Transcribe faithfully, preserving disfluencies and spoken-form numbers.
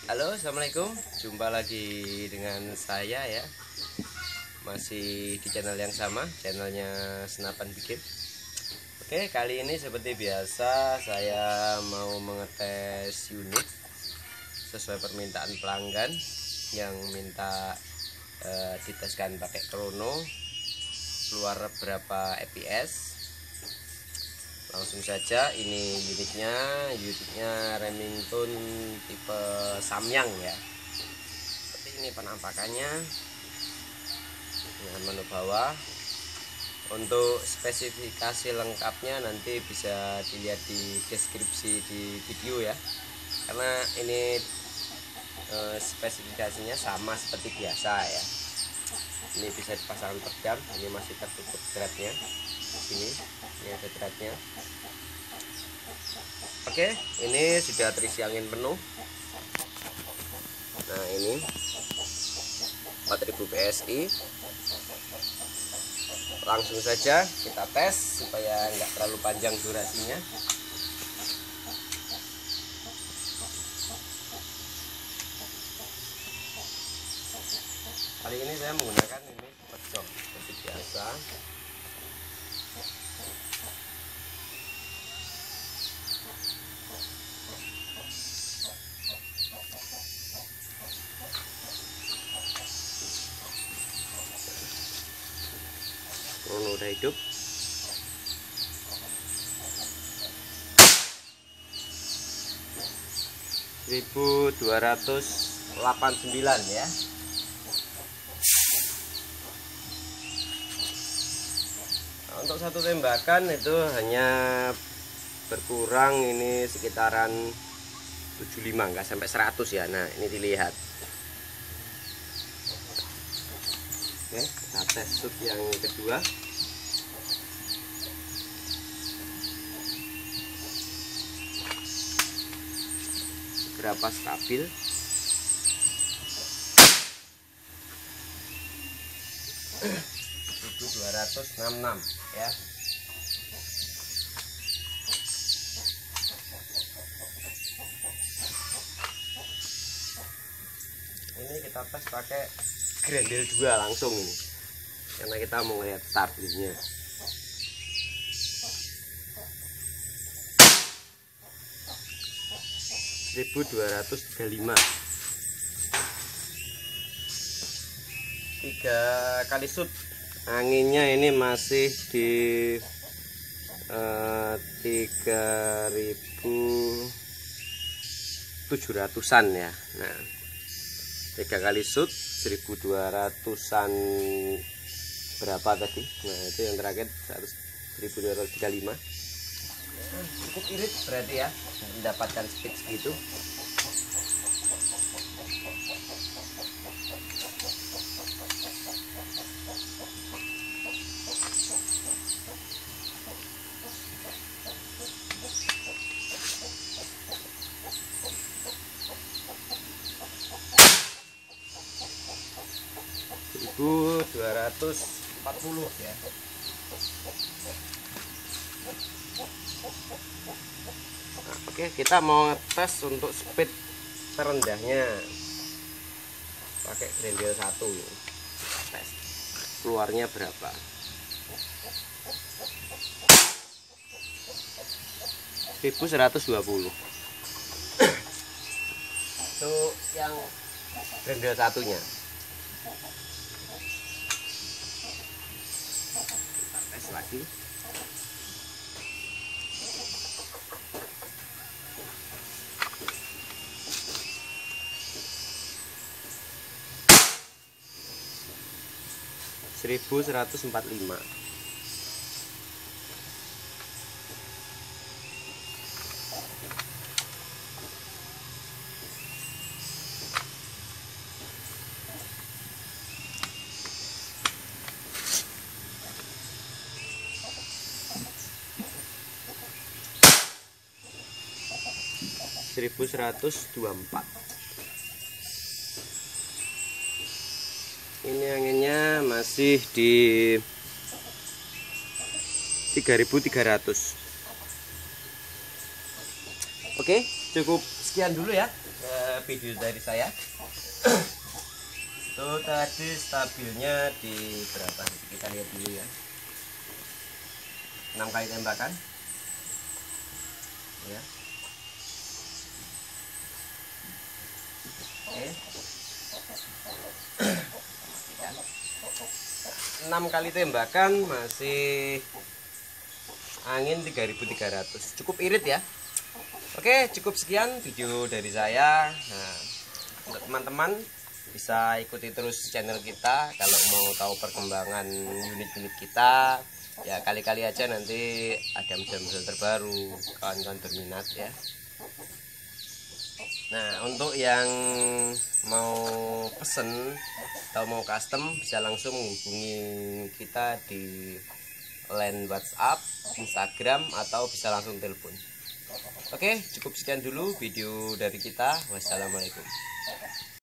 Halo, assalamualaikum. Jumpa lagi dengan saya ya. Masih di channel yang sama, channelnya Senapan Bikin. Oke, kali ini seperti biasa saya mau mengetes unit sesuai permintaan pelanggan yang minta eh, diteskan pakai krono, keluar berapa F P S. Langsung saja, ini unitnya unitnya Remington tipe Samyang ya. Seperti ini penampakannya dengan menu bawah. Untuk spesifikasi lengkapnya nanti bisa dilihat di deskripsi di video ya, karena ini eh, spesifikasinya sama seperti biasa ya. Ini bisa dipasang pedang, ini masih tertutup dratnya. Sini, ini ada dratnya. Oke, ini sudah terisi angin penuh. Nah, ini empat ribu P S I. Langsung saja kita tes supaya nggak terlalu panjang durasinya. Kali ini saya menggunakan ini pecok seperti biasa. Krono udah hidup. seribu dua ratus delapan puluh sembilan ya. Nah, untuk satu tembakan itu hanya berkurang ini sekitaran tujuh puluh lima, nggak sampai seratus ya. Nah, ini dilihat. Oke, kita tes shoot yang kedua. Berapa stabil? seribu dua ratus enam puluh enam ya. Ini kita tes pakai Grendel dua langsung ini, karena kita mau lihat stabilnya. seribu dua ratus tiga puluh lima. Tiga kali shoot. Anginnya ini masih di eh, tiga ribu tujuh ratusan ya. Nah, tiga kali shoot seribu dua ratusan berapa tadi? Nah, itu yang terakhir seribu dua ratus tiga puluh lima. Cukup irit berarti ya, mendapatkan speed segitu. seribu dua ratus empat puluh ya. Nah, oke, kita mau tes untuk speed terendahnya pakai Grendel satu. Tes keluarnya berapa? seribu seratus dua puluh. Itu yang Grendel satunya. Kita tes lagi. seribu seratus empat puluh lima. seribu seratus dua puluh empat. Ini anginnya masih di tiga ribu tiga ratus. Oke, cukup sekian dulu ya video dari saya. Tuh tadi stabilnya di berapa? Kita lihat dulu ya. enam kali tembakan. Ya. Oke. enam kali tembakan masih angin tiga ribu tiga ratus. Cukup irit ya. Oke, cukup sekian video dari saya. Nah, untuk teman-teman bisa ikuti terus channel kita kalau mau tahu perkembangan unit-unit kita. Ya, kali-kali aja nanti ada model-model terbaru, kawan-kawan berminat ya. Nah, untuk yang mau pesen atau mau custom bisa langsung hubungi kita di line WhatsApp, Instagram, atau bisa langsung telepon. Oke, cukup sekian dulu video dari kita. Wassalamualaikum.